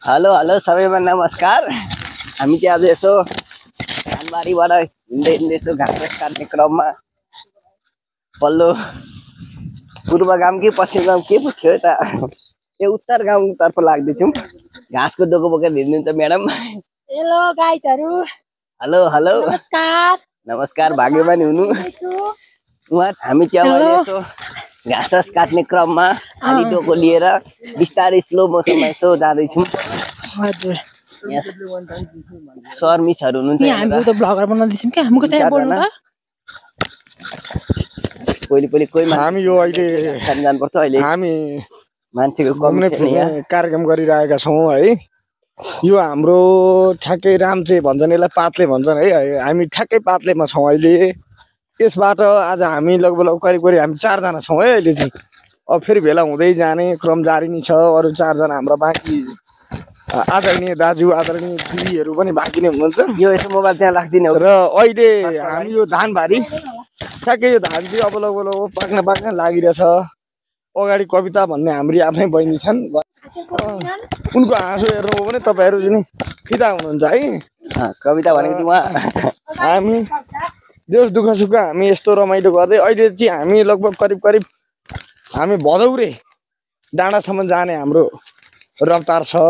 Hello hello सबैमा नमस्कार। हामी चाहिँ आज यसो धानबारीबाट हिँड्दै हिँड्दै यसो घाँस काट्ने क्रममा पल्लो पूर्व गाउँ कि पश्चिम गाउँ के पो थियो त यो उत्तर गाउँतर्फ लाग्दैछौँ। घाँसको डोको बोकेर हिँड्नुहुन्छ म्याडम। हेलो गाइजहरु। हेलो हेलो नमस्कार। नमस्कार। भाग्यमानी हुनु। उहाँ हामी चाहिँ अब यसो घाँस काट्ने क्रममा खाली डोको लिएर बिस्तारै स्लो मोसनमा यसो जाँदैछौँ। हजुर शर्मिसहरु हुनुहुन्छ। हामी त ब्लगर बनाउँदैछौँ के हामी कसरी बोल्नु त पहिले कोही हामी यो अहिले जानुपर्छ। अहिले हामी मान्छेको घुम्ने फिर्ने कार्यक्रम गरिरहेका छौँ है। यो हाम्रो ठ्याक्कै रामचे भन्छन्, यसलाई पातले भन्छन् है। हामी ठ्याक्कै पातलेमा छौँ अहिले। यसबाट आज हामी लगभग करिब हामी 4 जना छौँ है अहिले चाहिँ। अब फेरि भेला हुँदै जाने क्रम जारी नै छ। अरू 4 जना हाम्रो बाँकी आदरणीय दाजु आदरणीय दिदीहरू पनि बाँकी नै हुनुहुन्छ। यो यसो मोबाइल त्यहाँ राख्दिने हो। र अहिले हामी यो धानबारी ठ्याक्कै यो धान चाहिँ अब लगभग पाक्न लागिरहेछ। अगाडि कविता भन्ने हाम्रो आफ्नै बहिनी छन्। उनको हाँसो हेर्नुभयो भने तपाईँहरू चाहिँ फिदा हुनुहुन्छ है। कविता भनेको चाहिँ उहाँ हामी देश दुःख सुख हामी यस्तो रमाइलो गर्दै अहिले चाहिँ हामी लगभग करिब हामी भदौरे डाँडासम्म जाने हाम्रो रफ्तार छ।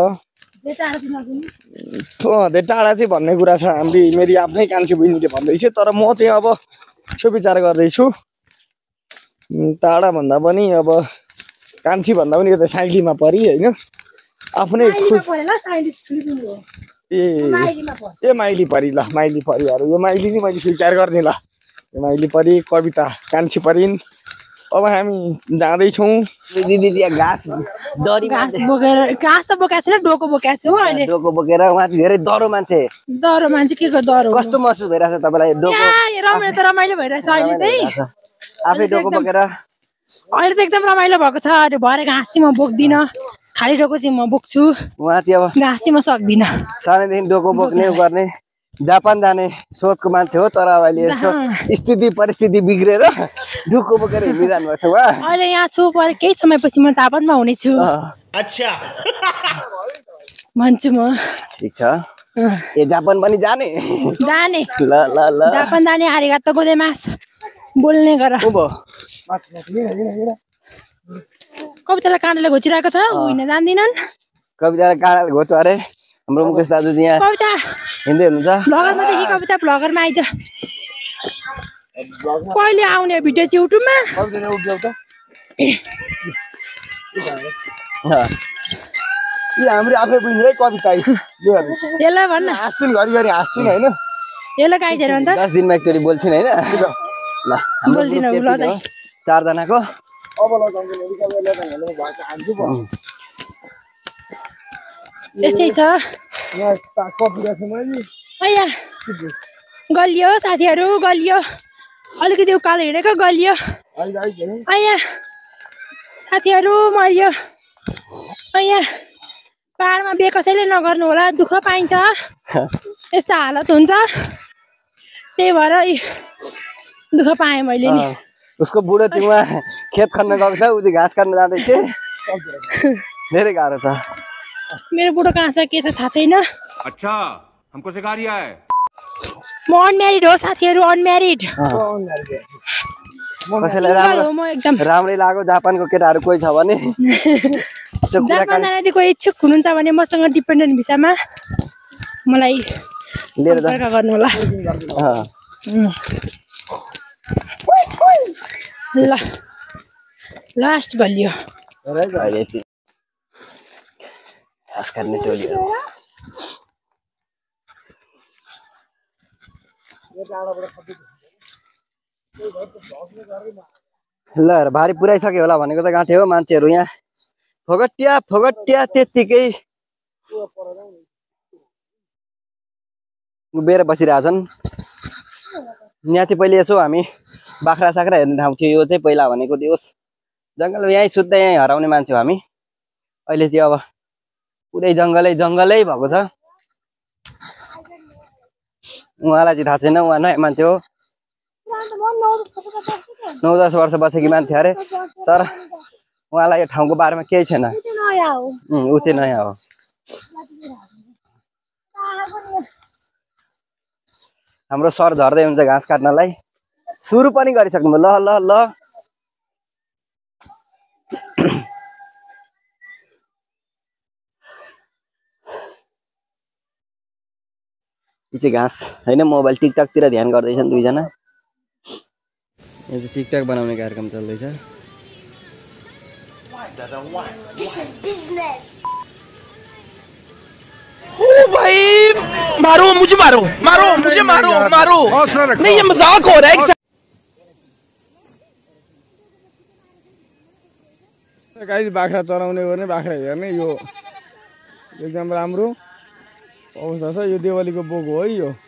धेरै टाढा चाहिँ भन्ने कुरा छ। हामी मेरी आफ्नै कान्छी बहिनीले भन्दैछ। तर म चाहिँ अब यसो विचार गर्दैछु टाढा भन्दा पनि अब कान्छी भन्दा पनि यो त साइलीमा परि होइन। आफ्नै ए माइली परि ल माइली परिहरू यो माइली नै मैले स्वीकार गर्ने ल। यो माइली परि कविता कान्छी परिन्। अब हामी जाँदैछौँ। दिदी त्यहाँ घाँस बोकेर घाँस त बोकेको छैन डोको बोकेको छु अहिले। डोको बोकेर उहाँ चाहिँ धेरै डरो मान्छे के को डरो कस्तो महसुस भइरहेछ तपाईँलाई? डोको रमाइलो भइरहेछ अहिले चाहिँ। आफै डोको बोकेर अहिले त एकदम रमाइलो भएको छ। अहिले भरे घाँस चाहिँ म बोक्दिनँ, खाली डोको चाहिँ म बोक्छु। उहाँ चाहिँ अब घाँस चाहिँ म सक्दिनँ। सानैदेखि डोको बोक्ने गर्ने जापान जाने सोचको मान्छे हो। तर अब अहिले यसो स्थिति परिस्थिति बिग्रेर डोको बोकेर हिँडिरहनु भएको छ उहाँ। अहिले यहाँ छु, पर केही समयपछि म जापानमा हुनेछु। अच्छा भन्छु म। ठिक छ। ए जापान पनि जाने ल ल ल जापान जाने आरिगातो गोजाइमास बोल्ने गर। कवितालाई काँडाले घोचिरहेको छ ऊ हिँड्न जान्दिनन्। कवितालाई काँडाले घोच्छ अरे हाम्रो मुकेश दाजु यहाँ कविता हिँड्दै हुनुहुन्छ। ब्लगरमा देखि कविता ब्लगरमा आइज। कहिले आउने भिडियो चाहिँ युट्युबमा? हाम्रो आफै बहिनी है कविता। यसलाई भन्न हाँस्छन् घरिघरि हाँस्छन् होइन। यसलाई गाइजहरू अन्त 10 दिनमा एकचोटि बोल्छिन् होइन। ल बोल्दिनँ ल चाहिँ 4 जनाको यस्तै छ। अया गलियो साथीहरू गलियो अलिकति उकालो हिँडेको गलियो। अया साथीहरू मरियो। अया पाहाडमा बिहे कसैले नगर्नु होला, दुःख पाइन्छ। यस्तो हालत हुन्छ, त्यही भएर दुःख पाएँ मैले नि। उसको बुढो चाहिँ उहाँ खेत खन्न गएको छ, ऊ चाहिँ घाँस काट्न जाँदैछ। धेरै गाह्रो छ। मेरो बुढो कहाँ छ के छ थाहा छैन। अच्छा हमको सिखा रिया है। म अनम्यारिड हो साथीहरू, अनम्यारिड। कसैलाई राम्रै लाग्यो जापानको केटाहरू कोही छ भने जापान जान यदि कोही इच्छुक हुनुहुन्छ भने मसँग डिपेन्डेन्ट भिसामा मलाई सम्पर्क गर्नु होला। ल लास्ट गलियो घाँस काट्ने टोलीहरू। ल भारी पुऱ्याइसक्यो होला भनेको त गाँठे हो। मान्छेहरू यहाँ फोगट्या त्यत्तिकै उभिएर बसिरहेछन्। यहाँ चाहिँ पहिले यसो हामी बाख्रा साख्रा हेर्ने ठाउँ थियो। यो चाहिँ पहिला भनेको त्यो जङ्गल यहीँ सुत्दै यहीँ हराउने मान्छे हो हामी। अहिले चाहिँ अब पुरै जङ्गलै भएको छ। उहाँलाई चाहिँ थाहा छैन, उहाँ नयाँ मान्छे हो। 9-10 वर्ष बसेकी मान्छे अरे। तर उहाँलाई यो ठाउँको बारेमा केही छैन। ऊ चाहिँ नयाँ हो। हाम्रो सर झर्दै हुन्छ घाँस काट्नलाई सुरु पनि गरिसक्नु ल ल ल यो चाहिँ घाँस होइन मोबाइल टिकटकतिर ध्यान गर्दैछन् दुईजना यो चाहिँ टिकटक बनाउने कार्यक्रम चल्दैछ ओ भाई मारो मुझे मारो मारो मुझे मारो मारो नहीं ये मजाक हो रहा है गाई बाख्रा चराउने गर्ने बाख्रा हेर्ने यो एकदम राम्रो अवस्था छ यो देवालीको बोक हो है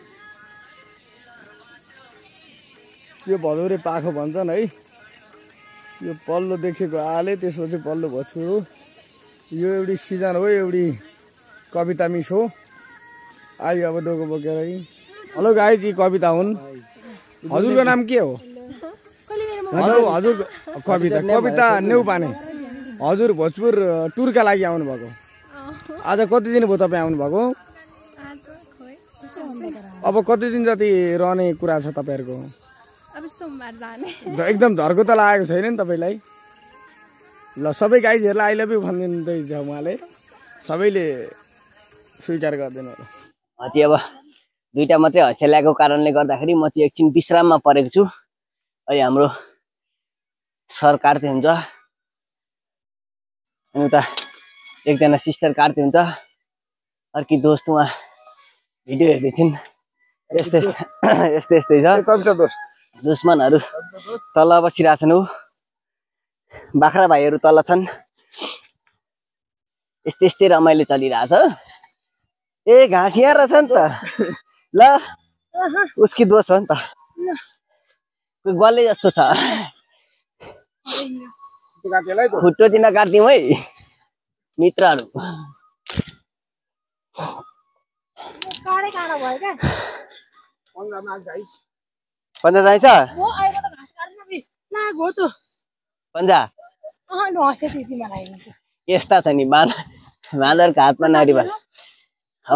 यो भदौरे पाखो भन्छन् है यो पल्लो देखेको आले त्यसपछि पल्लो भछुरो यो एउटी सिजन हो एउटी कविता मिस हो आयो अब डोको बोकेर हेलो गाई ती कविता हुन् हजुरको नाम के हो हेलो हजुर कविता कविता नेउपाने हजुर भोजपुर टुरका लागि आउनु भएको आज कति दिन भयो तपाईँ आउनु भएको अब कति दिन जति रहने कुरा छ तपाईँहरूको अब सोमबार जाने एकदम झर्को त लागेको छैन नि तपाईँलाई ल सबै गाइजहरूलाई आई लभ यु भनिदिँदैछ उहाँले सबैले स्वीकार गर्दैन होला चाहिँ अब दुईटा मात्रै हँसियाको कारणले गर्दाखेरि म चाहिँ एकछिन विश्राममा परेको छु अहिले हाम्रो सर काट्दै हुन्छ उता एकजना सिस्टर काट्दै हुन्छ अर्की दोस्त उहाँ भिडियो हेर्दै थिइन् यस्तै यस्तै यस्तै छ कविता दोस्त दुश्मनहरू तल बसिरहेछन् ऊ बाख्रा भाइहरू तल छन् यस्तै यस्तै रमाइलो चलिरहेछ ए घाँस यहाँ रहेछ नि त ल उसकी दोष हो नि त गल्ले जस्तो छ खुट्टो दिन काट्दिउँ है मित्रहरू पन्जा चाहिन्छ पन्जा यस्ता छ नि बाँदरको हातमा नारी भयो हो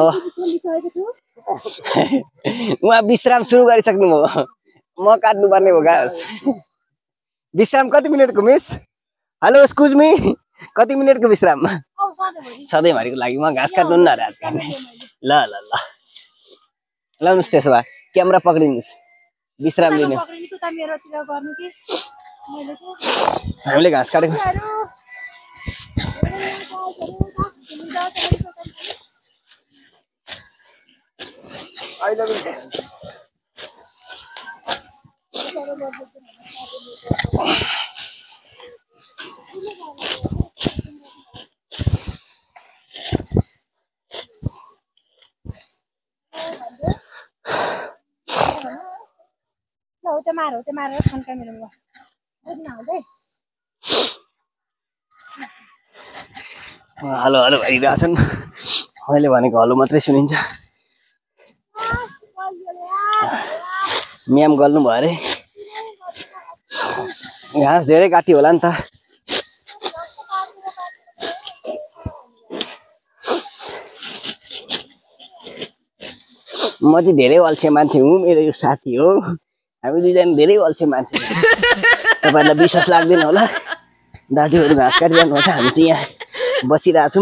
उहाँ विश्राम सुरु गरिसक्नु भयो म काट्नु पर्ने हो घाँस विश्राम कति मिनटको मिस हेलो एक्सक्युज मी कति मिनटको विश्राम सधैँभरिको लागि म घाँस काट्नु न रात काट्ने ल ल ल लाउनुहोस् त्यसो भए क्यामेरा पक्रिदिनुहोस् विश्राम लिने हामीले घाँस काटेको हलो हलो भइरहेछन् मैले भनेको हलो मात्रै सुनिन्छ म्याम गल्नु भयो अरे घाँस धेरै काटियो होला नि त म चाहिँ धेरै अल्छे मान्छे हुँ मेरो यो साथी हो हामी दुईजना धेरै अल्छे मान्छे तपाईँलाई विश्वास लाग्दैन होला दाजुहरू घाँस काटिरहनु हुन्छ हामी चाहिँ यहाँ बसिरहेछौँ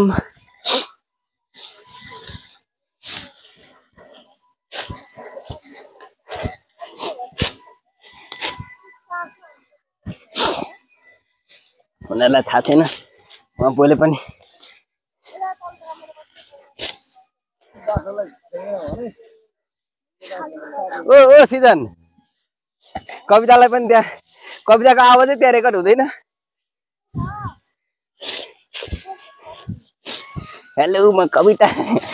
उनीहरूलाई थाहा छैन उहाँ पहिले पनि ओ ओ सिजन कवितालाई पनि त्यहाँ कविताको आवाजै त्यहाँ रेकर्ड हुँदैन हेलो म कविता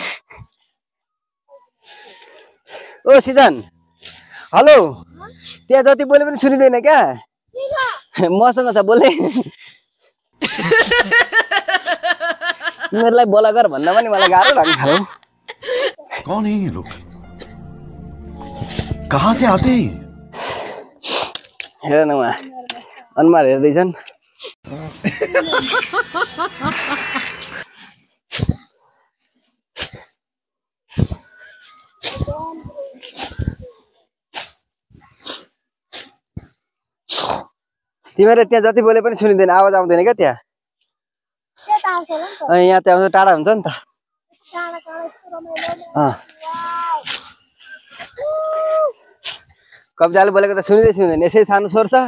ओ सिजन हेलो त्यहाँ जति बोले पनि सुनिँदैन क्या मसँग छ बोले तिमीहरूलाई बोला गर भन्दा पनि मलाई गाह्रो लाग्छ हौ कौन है ये लोग कहाँ से आते हैं हेर न उहाँ अनुहार हेर्दैछन् तिमीले त्यहाँ जति बोले पनि सुनिँदैन आवाज आउँदैन क्या त्यहाँ यहाँ त्यहाँ टाढा हुन्छ नि त कविताले बोलेको त सुनिँदैन यसै सानो स्वर छ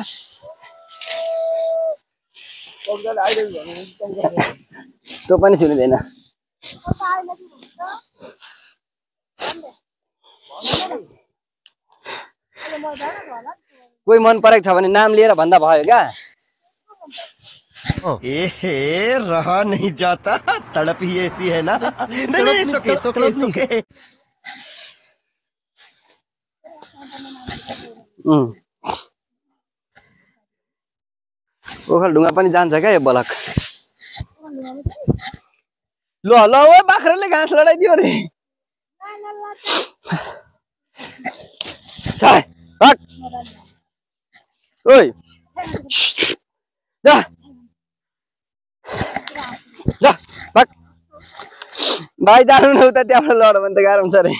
त्यो पनि सुनिँदैन कोही मन परेको छ भने नाम लिएर भन्दा भयो क्या एहे रहा नहीं जाता तड़प ही ऐसी है ना नहीं सुके ओखलढुङ्गा पनि जान्छ क्या यो बलक ल ल ओ बाख्राले घाँस लडाइदियो रे ओइ जा जा भाग भाइ जानु न उता त्यहाँबाट लड भने त गाह्रो हुन्छ रे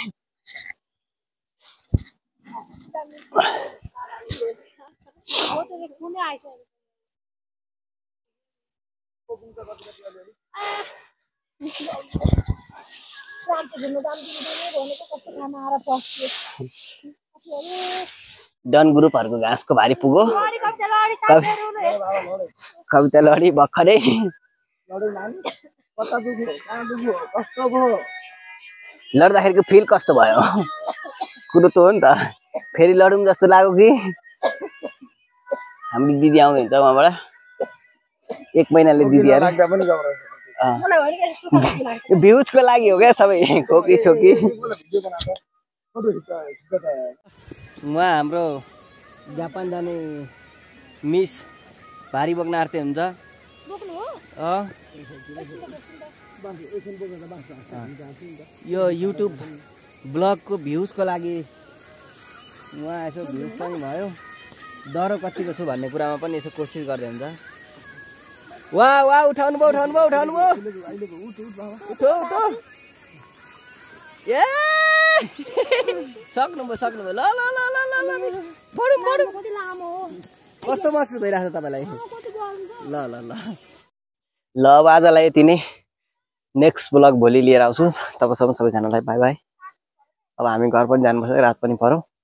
डन ग्रुपहरूको घाँसको भारी पुगो कविता लडी भर्खरै लड्दाखेरिको फिल कस्तो भयो कुरो त हो नि त फेरि लडौँ जस्तो लाग्यो कि हाम्रो दिदी आउँदै हुन्छ उहाँबाट 1 महिनाले दिदी भ्युजको लागि हो क्या सबै खोकी सोकी उहाँ हाम्रो जापान जाने मिस भारी बोक्न आर्ते हुन्छ यो युट्युब ब्लगको भ्युजको लागि उहाँ यसो भ्युज पनि भयो डरो कतिको छु भन्ने कुरामा पनि यसो कोसिस गर्दै हुन्छ वाह वाह उठाउनु भयो ए सक्नुभयो ल कस्तो महसुस भइरहेको छ तपाईँलाई ल अब आजलाई यति नै नेक्स्ट ब्लग भोलि लिएर आउँछु तबसम्म सबैजनालाई बाई बाई अब हामी घर पनि जानुपर्छ रात पनि पर्यो